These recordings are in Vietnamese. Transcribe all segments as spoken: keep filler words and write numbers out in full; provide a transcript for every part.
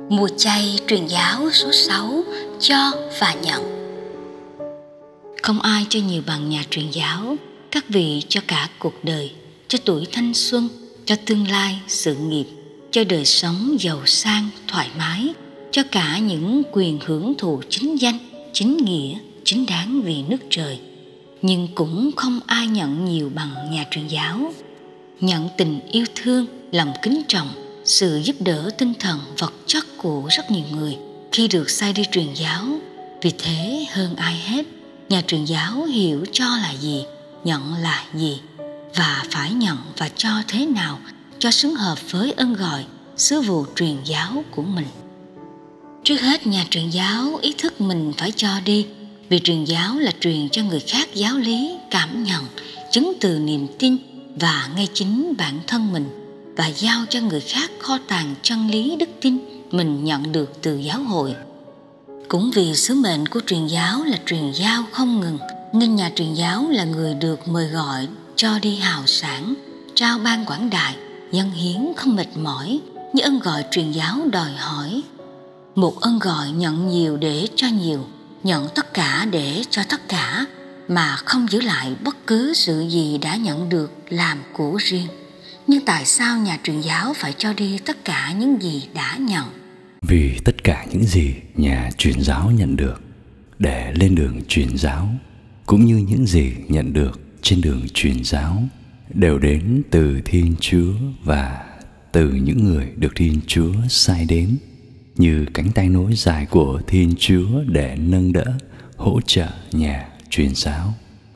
Mùa chay truyền giáo số sáu, cho và nhận. Không ai cho nhiều bằng nhà truyền giáo. Các vị cho cả cuộc đời, cho tuổi thanh xuân, cho tương lai sự nghiệp, cho đời sống giàu sang thoải mái, cho cả những quyền hưởng thụ chính danh, chính nghĩa, chính đáng vì nước trời. Nhưng cũng không ai nhận nhiều bằng nhà truyền giáo. Nhận tình yêu thương, lòng kính trọng, sự giúp đỡ tinh thần vật chất của rất nhiều người khi được sai đi truyền giáo. Vì thế hơn ai hết, nhà truyền giáo hiểu cho là gì, nhận là gì, và phải nhận và cho thế nào cho xứng hợp với ân gọi sứ vụ truyền giáo của mình. Trước hết, nhà truyền giáo ý thức mình phải cho đi, vì truyền giáo là truyền cho người khác giáo lý, cảm nhận, chứng từ niềm tin và ngay chính bản thân mình, và giao cho người khác kho tàng chân lý đức tin mình nhận được từ giáo hội. Cũng vì sứ mệnh của truyền giáo là truyền giao không ngừng, nên nhà truyền giáo là người được mời gọi cho đi hào sản, trao ban quảng đại, dâng hiến không mệt mỏi như ân gọi truyền giáo đòi hỏi. Một ân gọi nhận nhiều để cho nhiều, nhận tất cả để cho tất cả, mà không giữ lại bất cứ sự gì đã nhận được làm của riêng. Nhưng tại sao nhà truyền giáo phải cho đi tất cả những gì đã nhận? Vì tất cả những gì nhà truyền giáo nhận được để lên đường truyền giáo, cũng như những gì nhận được trên đường truyền giáo, đều đến từ Thiên Chúa và từ những người được Thiên Chúa sai đến, như cánh tay nối dài của Thiên Chúa để nâng đỡ, hỗ trợ nhà truyền giáo.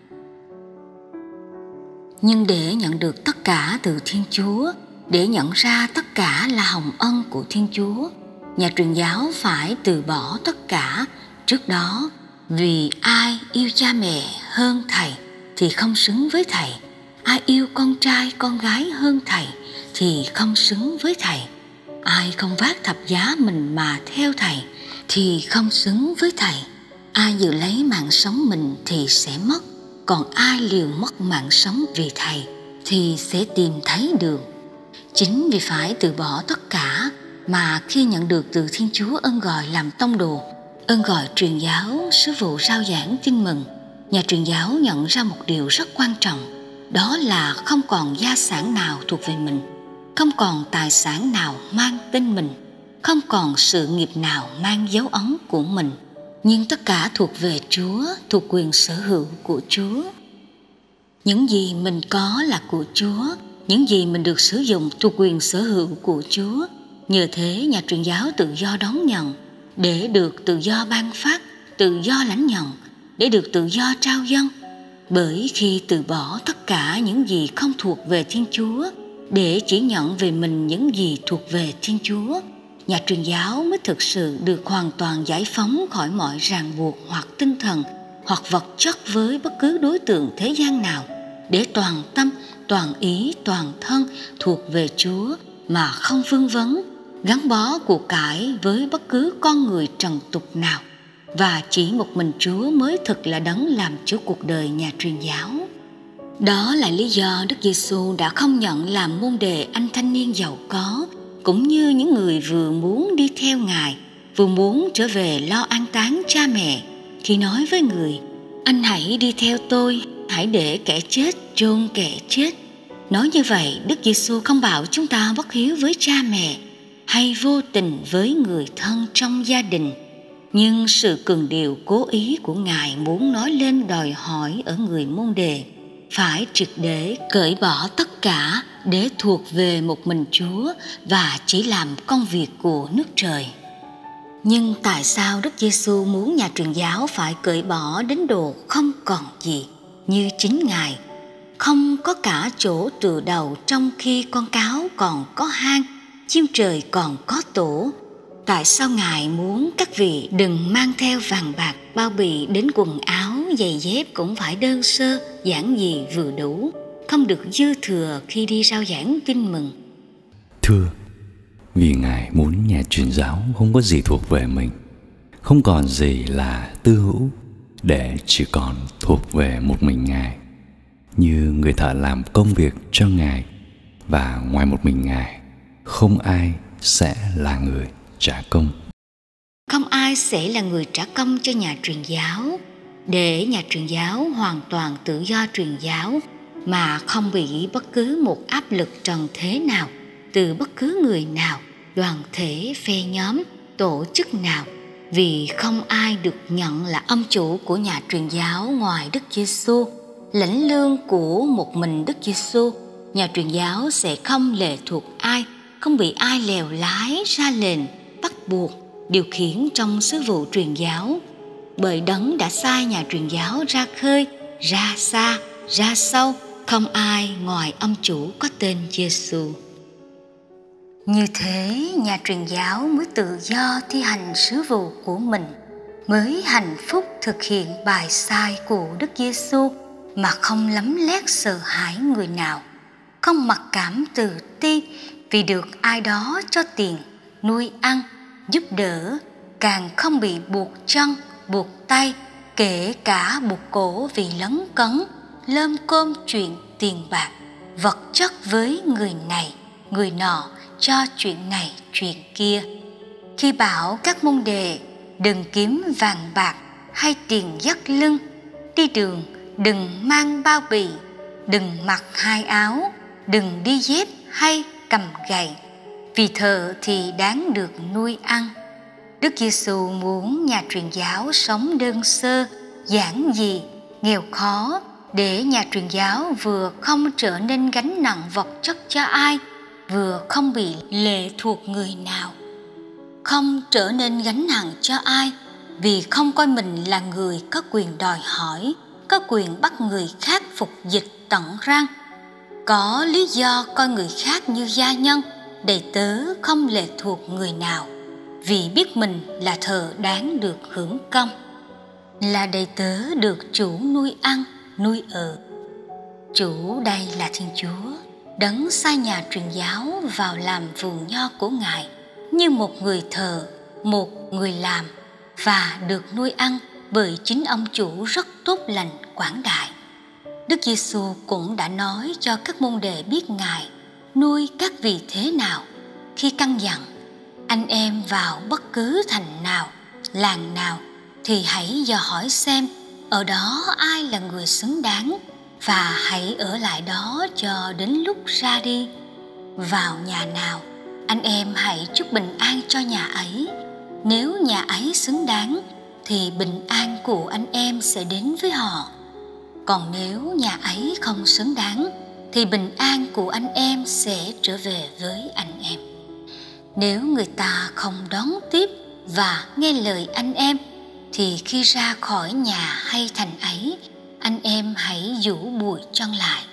Nhưng để nhận được tất cả từ Thiên Chúa, để nhận ra tất cả là hồng ân của Thiên Chúa, nhà truyền giáo phải từ bỏ tất cả trước đó. Vì ai yêu cha mẹ hơn thầy thì không xứng với thầy, ai yêu con trai con gái hơn thầy thì không xứng với thầy, ai không vác thập giá mình mà theo thầy thì không xứng với thầy. Ai giữ lấy mạng sống mình thì sẽ mất, còn ai liều mất mạng sống vì thầy thì sẽ tìm thấy được. Chính vì phải từ bỏ tất cả mà khi nhận được từ Thiên Chúa ân gọi làm tông đồ, ân gọi truyền giáo, sứ vụ rao giảng tin mừng, nhà truyền giáo nhận ra một điều rất quan trọng, đó là không còn gia sản nào thuộc về mình, không còn tài sản nào mang tên mình, không còn sự nghiệp nào mang dấu ấn của mình, nhưng tất cả thuộc về Chúa, thuộc quyền sở hữu của Chúa. Những gì mình có là của Chúa, những gì mình được sử dụng thuộc quyền sở hữu của Chúa. Nhờ thế nhà truyền giáo tự do đón nhận, để được tự do ban phát, tự do lãnh nhận, để được tự do trao dâng. Bởi khi từ bỏ tất cả những gì không thuộc về Thiên Chúa, để chỉ nhận về mình những gì thuộc về Thiên Chúa, nhà truyền giáo mới thực sự được hoàn toàn giải phóng khỏi mọi ràng buộc hoặc tinh thần hoặc vật chất với bất cứ đối tượng thế gian nào, để toàn tâm, toàn ý, toàn thân thuộc về Chúa mà không vương vấn, gắn bó của cải với bất cứ con người trần tục nào, và chỉ một mình Chúa mới thực là đấng làm Chúa cuộc đời nhà truyền giáo. Đó là lý do Đức Giêsu đã không nhận làm môn đệ anh thanh niên giàu có, cũng như những người vừa muốn đi theo Ngài, vừa muốn trở về lo an táng cha mẹ, khi nói với người: "Anh hãy đi theo tôi, hãy để kẻ chết chôn kẻ chết." Nói như vậy, Đức Giêsu không bảo chúng ta bất hiếu với cha mẹ hay vô tình với người thân trong gia đình, nhưng sự cường điệu cố ý của Ngài muốn nói lên đòi hỏi ở người môn đệ phải triệt để cởi bỏ tất cả để thuộc về một mình Chúa và chỉ làm công việc của nước trời. Nhưng tại sao Đức Giêsu muốn nhà truyền giáo phải cởi bỏ đến độ không còn gì, như chính Ngài không có cả chỗ tựa đầu trong khi con cáo còn có hang, chim trời còn có tổ? Tại sao Ngài muốn các vị đừng mang theo vàng bạc bao bì, đến quần áo, giày dép cũng phải đơn sơ, giản dị vừa đủ, không được dư thừa khi đi rao giảng tin mừng? Thưa, vì Ngài muốn nhà truyền giáo không có gì thuộc về mình, không còn gì là tư hữu, để chỉ còn thuộc về một mình Ngài, như người thợ làm công việc cho Ngài, và ngoài một mình Ngài không ai sẽ là người trả công. Không ai sẽ là người trả công cho nhà truyền giáo. Để nhà truyền giáo hoàn toàn tự do truyền giáo mà không bị bất cứ một áp lực trần thế nào từ bất cứ người nào, đoàn thể, phe nhóm, tổ chức nào, vì không ai được nhận là ông chủ của nhà truyền giáo ngoài Đức Giêsu, lãnh lương của một mình Đức Giêsu. Nhà truyền giáo sẽ không lệ thuộc ai, không bị ai lèo lái ra lệnh, bắt buộc, điều khiển trong sứ vụ truyền giáo. Bởi Đấng đã sai nhà truyền giáo ra khơi, ra xa, ra sâu, không ai ngoài ông chủ có tên Giêsu. Như thế, nhà truyền giáo mới tự do thi hành sứ vụ của mình, mới hạnh phúc thực hiện bài sai của Đức Giêsu mà không lấm lét sợ hãi người nào, không mặc cảm tự ti vì được ai đó cho tiền, nuôi ăn, giúp đỡ, càng không bị buộc chân, buộc tay, kể cả buộc cổ vì lấn cấn, lơm cơm chuyện tiền bạc, vật chất với người này, người nọ, cho chuyện này, chuyện kia. Khi bảo các môn đệ đừng kiếm vàng bạc hay tiền dắt lưng, đi đường đừng mang bao bì, đừng mặc hai áo, đừng đi dép hay cầm gậy, vì thợ thì đáng được nuôi ăn. Đức Giêsu muốn nhà truyền giáo sống đơn sơ, giản dị, nghèo khó, để nhà truyền giáo vừa không trở nên gánh nặng vật chất cho ai, vừa không bị lệ thuộc người nào, không trở nên gánh nặng cho ai, vì không coi mình là người có quyền đòi hỏi, có quyền bắt người khác phục dịch tận răng, có lý do coi người khác như gia nhân, đầy tớ không lệ thuộc người nào, vì biết mình là thợ đáng được hưởng công, là đầy tớ được chủ nuôi ăn, nuôi ở. Chủ đây là Thiên Chúa, Đấng sai nhà truyền giáo vào làm vườn nho của Ngài như một người thợ, một người làm, và được nuôi ăn bởi chính ông chủ rất tốt lành quảng đại. Đức Giêsu cũng đã nói cho các môn đệ biết Ngài nuôi các vị thế nào khi căn dặn: anh em vào bất cứ thành nào, làng nào thì hãy dò hỏi xem ở đó ai là người xứng đáng, và hãy ở lại đó cho đến lúc ra đi. Vào nhà nào, anh em hãy chúc bình an cho nhà ấy. Nếu nhà ấy xứng đáng thì bình an của anh em sẽ đến với họ. Còn nếu nhà ấy không xứng đáng thì bình an của anh em sẽ trở về với anh em. Nếu người ta không đón tiếp và nghe lời anh em thì khi ra khỏi nhà hay thành ấy, anh em hãy rũ bụi chân lại.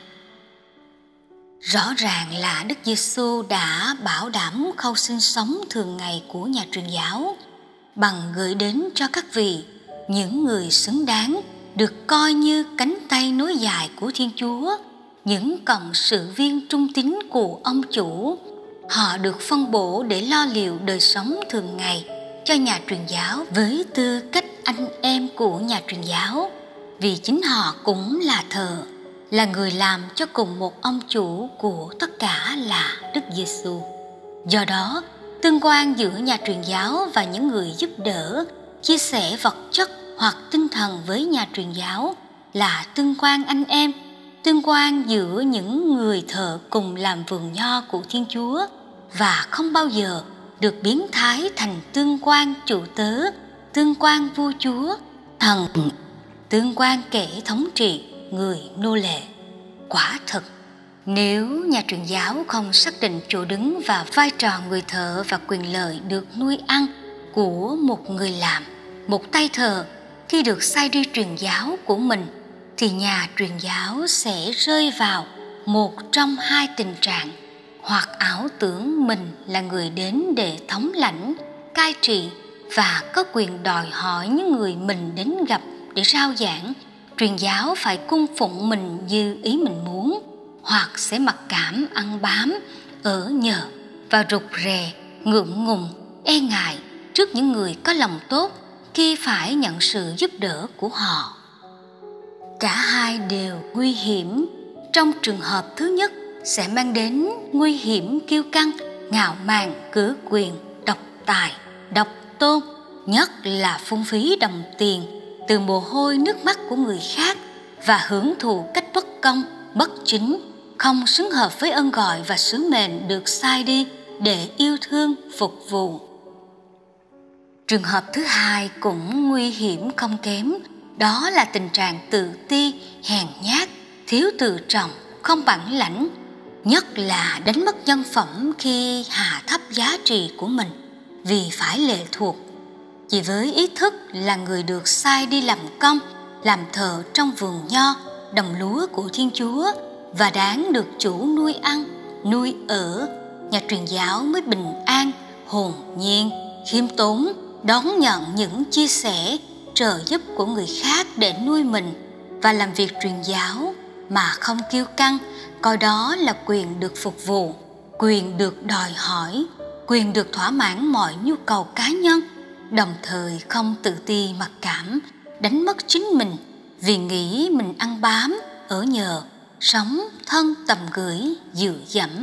Rõ ràng là Đức Giêsu đã bảo đảm khâu sinh sống thường ngày của nhà truyền giáo bằng gửi đến cho các vị những người xứng đáng, được coi như cánh tay nối dài của Thiên Chúa, những cộng sự viên trung tín của ông chủ. Họ được phân bổ để lo liệu đời sống thường ngày cho nhà truyền giáo với tư cách anh em của nhà truyền giáo, vì chính họ cũng là thợ, là người làm cho cùng một ông chủ của tất cả là Đức Giêsu. Do đó, tương quan giữa nhà truyền giáo và những người giúp đỡ, chia sẻ vật chất hoặc tinh thần với nhà truyền giáo là tương quan anh em, tương quan giữa những người thợ cùng làm vườn nho của Thiên Chúa, và không bao giờ được biến thái thành tương quan chủ tớ, tương quan vua chúa, thần, tương quan kẻ thống trị, người nô lệ. Quả thực, nếu nhà truyền giáo không xác định chỗ đứng và vai trò người thợ và quyền lợi được nuôi ăn của một người làm, một tay thợ khi được sai đi truyền giáo của mình, thì nhà truyền giáo sẽ rơi vào một trong hai tình trạng: hoặc ảo tưởng mình là người đến để thống lãnh, cai trị và có quyền đòi hỏi những người mình đến gặp để rao giảng, truyền giáo phải cung phụng mình như ý mình muốn, hoặc sẽ mặc cảm ăn bám, ở nhờ và rụt rè, ngượng ngùng, e ngại trước những người có lòng tốt khi phải nhận sự giúp đỡ của họ. Cả hai đều nguy hiểm. Trong trường hợp thứ nhất sẽ mang đến nguy hiểm kiêu căng, ngạo mạn, cử quyền, độc tài, độc tôn, nhất là phung phí đồng tiền từ mồ hôi nước mắt của người khác và hưởng thụ cách bất công, bất chính, không xứng hợp với ơn gọi và sứ mệnh được sai đi để yêu thương, phục vụ. Trường hợp thứ hai cũng nguy hiểm không kém, đó là tình trạng tự ti, hèn nhát, thiếu tự trọng, không bản lãnh, nhất là đánh mất nhân phẩm khi hạ thấp giá trị của mình vì phải lệ thuộc. Chỉ với ý thức là người được sai đi làm công, làm thợ trong vườn nho, đồng lúa của Thiên Chúa và đáng được chủ nuôi ăn, nuôi ở, nhà truyền giáo mới bình an, hồn nhiên, khiêm tốn, đón nhận những chia sẻ, trợ giúp của người khác để nuôi mình và làm việc truyền giáo mà không kiêu căng, coi đó là quyền được phục vụ, quyền được đòi hỏi, quyền được thỏa mãn mọi nhu cầu cá nhân, đồng thời không tự ti mặc cảm, đánh mất chính mình vì nghĩ mình ăn bám, ở nhờ, sống thân tầm gửi, dựa dẫm.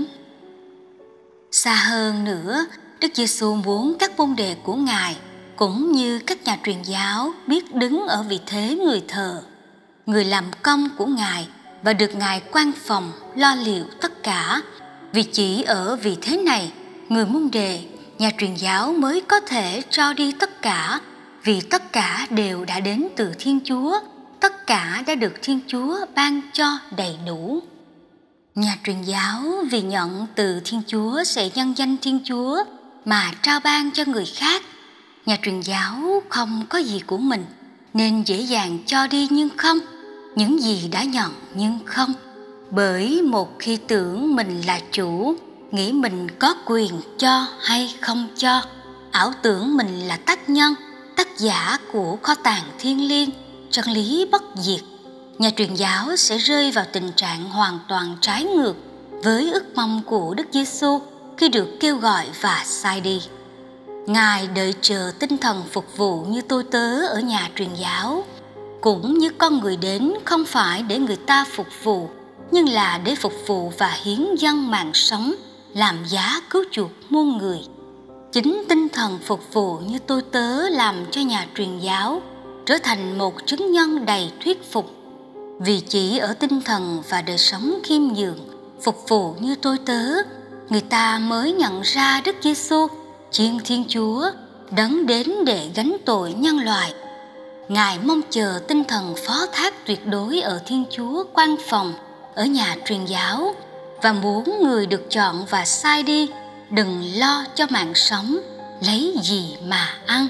Xa hơn nữa, Đức Giêsu muốn các môn đệ của Ngài cũng như các nhà truyền giáo biết đứng ở vị thế người thờ, người làm công của Ngài và được Ngài quan phòng lo liệu tất cả. Vì chỉ ở vị thế này, người môn đệ, nhà truyền giáo mới có thể cho đi tất cả, vì tất cả đều đã đến từ Thiên Chúa, tất cả đã được Thiên Chúa ban cho đầy đủ. Nhà truyền giáo vì nhận từ Thiên Chúa sẽ nhân danh Thiên Chúa mà trao ban cho người khác. Nhà truyền giáo không có gì của mình nên dễ dàng cho đi nhưng không, những gì đã nhận nhưng không. Bởi một khi tưởng mình là chủ, nghĩ mình có quyền cho hay không cho, ảo tưởng mình là tác nhân, tác giả của kho tàng thiêng liêng, chân lý bất diệt, nhà truyền giáo sẽ rơi vào tình trạng hoàn toàn trái ngược với ước mong của Đức Giêsu khi được kêu gọi và sai đi. Ngài đợi chờ tinh thần phục vụ như tôi tớ ở nhà truyền giáo, cũng như con người đến không phải để người ta phục vụ, nhưng là để phục vụ và hiến dâng mạng sống làm giá cứu chuộc muôn người. Chính tinh thần phục vụ như tôi tớ làm cho nhà truyền giáo trở thành một chứng nhân đầy thuyết phục. Vì chỉ ở tinh thần và đời sống khiêm nhường, phục vụ như tôi tớ, người ta mới nhận ra Đức Giêsu, Chiên Thiên Chúa, đấng đến để gánh tội nhân loại. Ngài mong chờ tinh thần phó thác tuyệt đối ở Thiên Chúa quan phòng, ở nhà truyền giáo, và muốn người được chọn và sai đi đừng lo cho mạng sống, lấy gì mà ăn.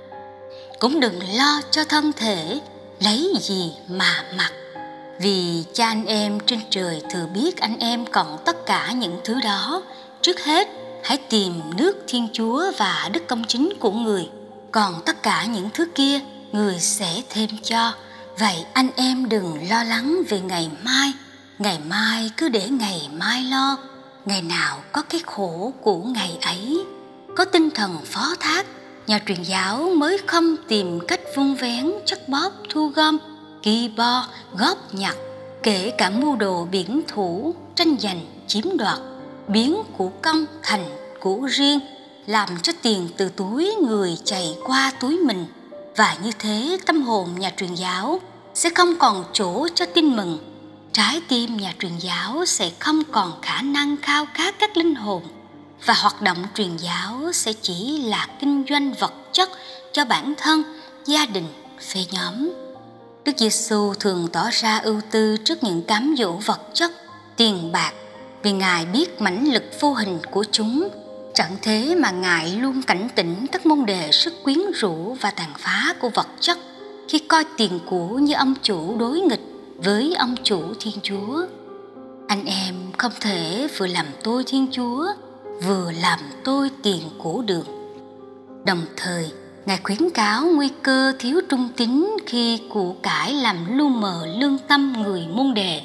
Cũng đừng lo cho thân thể, lấy gì mà mặc. Vì cha anh em trên trời thừa biết anh em còn tất cả những thứ đó. Trước hết, hãy tìm nước Thiên Chúa và đức công chính của người, còn tất cả những thứ kia người sẽ thêm cho. Vậy anh em đừng lo lắng về ngày mai, ngày mai cứ để ngày mai lo. Ngày nào có cái khổ của ngày ấy. Có tinh thần phó thác, nhà truyền giáo mới không tìm cách vun vén, chất bóp, thu gom, ki bo, góp nhặt, kể cả mưu đồ biển thủ, tranh giành, chiếm đoạt, biến của công thành của riêng, làm cho tiền từ túi người chảy qua túi mình. Và như thế tâm hồn nhà truyền giáo sẽ không còn chỗ cho tin mừng. Trái tim nhà truyền giáo sẽ không còn khả năng khao khát các linh hồn, và hoạt động truyền giáo sẽ chỉ là kinh doanh vật chất cho bản thân, gia đình, phe nhóm. Đức Giêsu thường tỏ ra ưu tư trước những cám dỗ vật chất, tiền bạc, vì Ngài biết mãnh lực vô hình của chúng. Chẳng thế mà Ngài luôn cảnh tỉnh các môn đệ sức quyến rũ và tàn phá của vật chất khi coi tiền của như ông chủ đối nghịch với ông chủ Thiên Chúa. Anh em không thể vừa làm tôi Thiên Chúa, vừa làm tôi tiền của đường. Đồng thời, Ngài khuyến cáo nguy cơ thiếu trung tín khi của cải làm lu mờ lương tâm người môn đệ.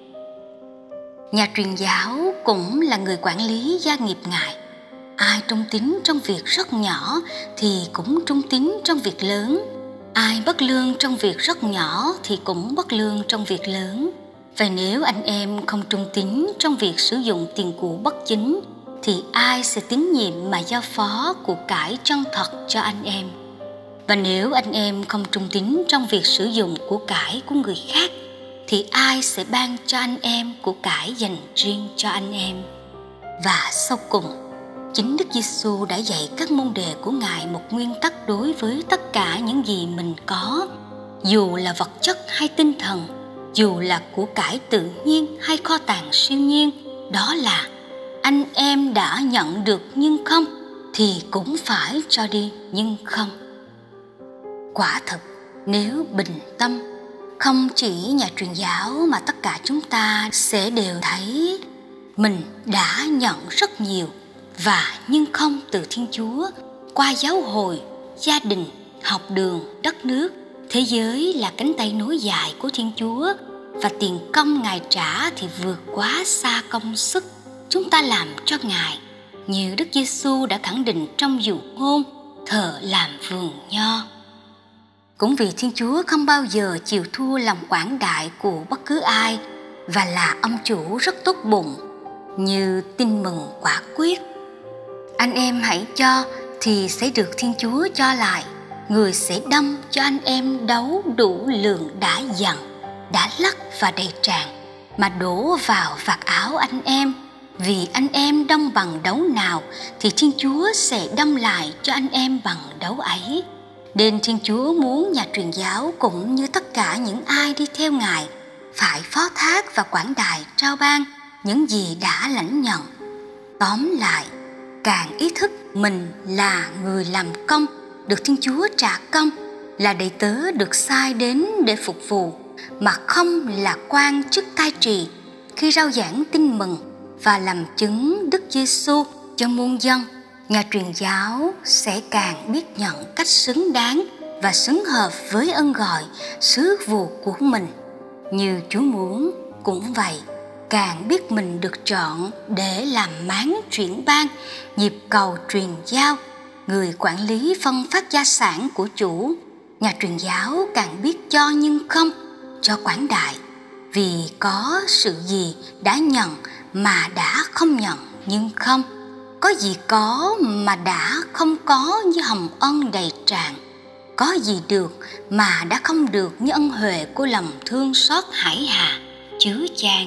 Nhà truyền giáo cũng là người quản lý gia nghiệp Ngài. Ai trung tín trong việc rất nhỏ thì cũng trung tín trong việc lớn. Ai bất lương trong việc rất nhỏ thì cũng bất lương trong việc lớn. Vậy nếu anh em không trung tín trong việc sử dụng tiền của bất chính, thì ai sẽ tín nhiệm mà giao phó của cải chân thật cho anh em? Và nếu anh em không trung tín trong việc sử dụng của cải của người khác, thì ai sẽ ban cho anh em của cải dành riêng cho anh em? Và sau cùng, chính Đức Giêsu đã dạy các môn đệ của Ngài một nguyên tắc đối với tất cả những gì mình có, dù là vật chất hay tinh thần, dù là của cải tự nhiên hay kho tàng siêu nhiên, đó là: anh em đã nhận được nhưng không, thì cũng phải cho đi nhưng không. Quả thực, nếu bình tâm, không chỉ nhà truyền giáo mà tất cả chúng ta sẽ đều thấy mình đã nhận rất nhiều và nhưng không từ Thiên Chúa qua giáo hội, gia đình, học đường, đất nước. Thế giới là cánh tay nối dài của Thiên Chúa, và tiền công Ngài trả thì vượt quá xa công sức chúng ta làm cho Ngài, như Đức Giêsu đã khẳng định trong dụ ngôn thợ làm vườn nho. Cũng vì Thiên Chúa không bao giờ chịu thua lòng quảng đại của bất cứ ai, và là ông chủ rất tốt bụng, như Tin Mừng quả quyết: anh em hãy cho thì sẽ được Thiên Chúa cho lại. Người sẽ đâm cho anh em đấu đủ lượng đã dặn, đã lắc và đầy tràn, mà đổ vào vạt áo anh em. Vì anh em đâm bằng đấu nào, thì Thiên Chúa sẽ đâm lại cho anh em bằng đấu ấy. Nên Thiên Chúa muốn nhà truyền giáo cũng như tất cả những ai đi theo Ngài phải phó thác và quảng đại trao ban những gì đã lãnh nhận. Tóm lại, càng ý thức mình là người làm công, được Thiên Chúa trả công, là đầy tớ được sai đến để phục vụ, mà không là quan chức cai trị, khi rao giảng tin mừng và làm chứng Đức Giêsu cho muôn dân, nhà truyền giáo sẽ càng biết nhận cách xứng đáng và xứng hợp với ân gọi sứ vụ của mình. Như Chúa muốn, cũng vậy, càng biết mình được chọn để làm máng chuyển ban, nhịp cầu truyền giao, người quản lý phân phát gia sản của chủ. Nhà truyền giáo càng biết cho nhưng không, cho quảng đại, vì có sự gì đã nhận mà đã không nhận nhưng không, có gì có mà đã không có như hồng ân đầy tràn, có gì được mà đã không được như ân huệ của lòng thương xót hải hà chứa chan.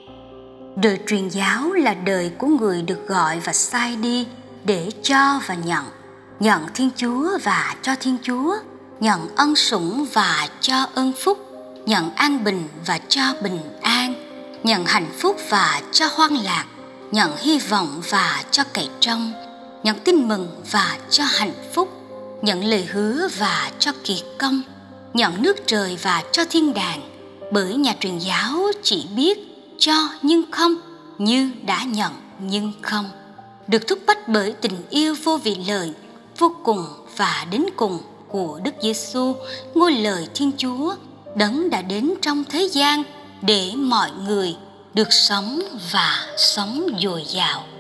Đời truyền giáo là đời của người được gọi và sai đi để cho và nhận, nhận Thiên Chúa và cho Thiên Chúa, nhận ân sủng và cho ơn phúc, nhận an bình và cho bình an, nhận hạnh phúc và cho hoan lạc, nhận hy vọng và cho cậy trông, nhận tin mừng và cho hạnh phúc, nhận lời hứa và cho kiệt công, nhận nước trời và cho thiên đàng. Bởi nhà truyền giáo chỉ biết cho nhưng không, như đã nhận nhưng không, được thúc bách bởi tình yêu vô vị lợi, vô cùng và đến cùng của Đức Giêsu, ngôi lời Thiên Chúa, đấng đã đến trong thế gian để mọi người được sống và sống dồi dào.